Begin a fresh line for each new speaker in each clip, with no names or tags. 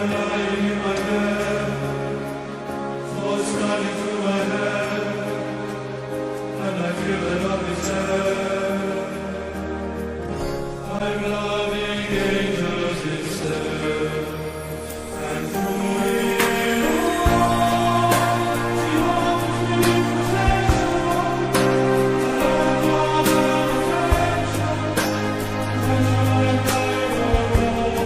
lying in my bed, thoughts running through my head, and I feel that love is dead. I'm loving angels instead, and through it all, she offers me protection, and love and affection, when I'm right or wrong.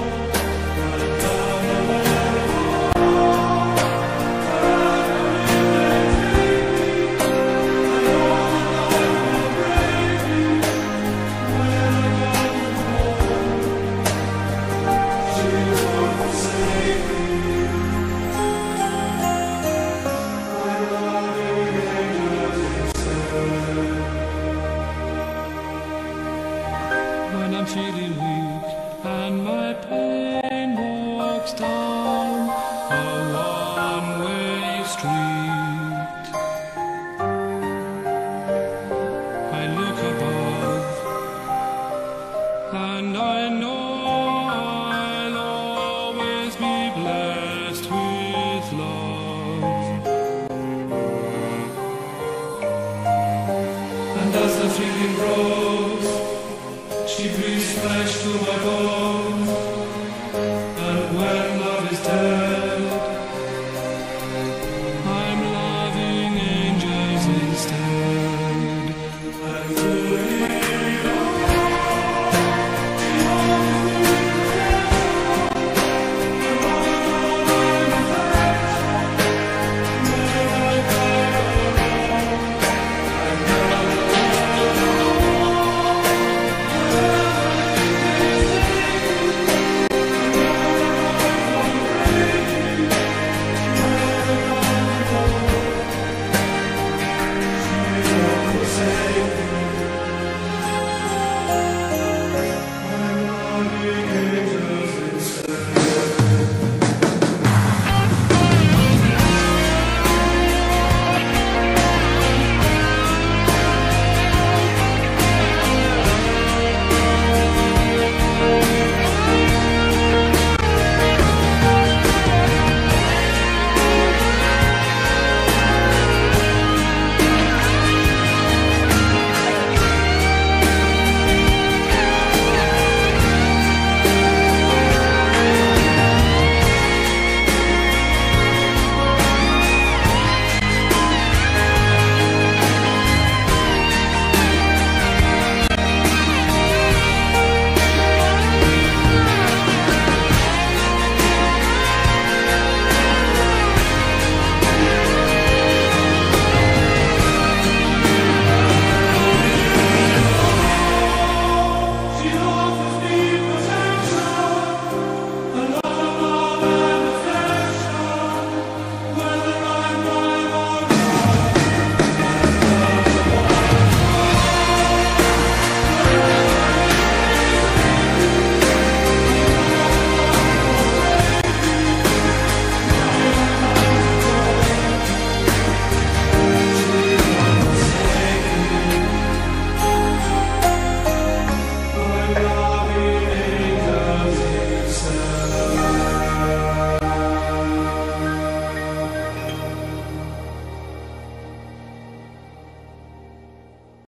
When I'm feeling weak and my pain walks down a one-way street, I look above and I know I'll always be blessed with love. And as the feeling grows, she breathes fresh to my bones.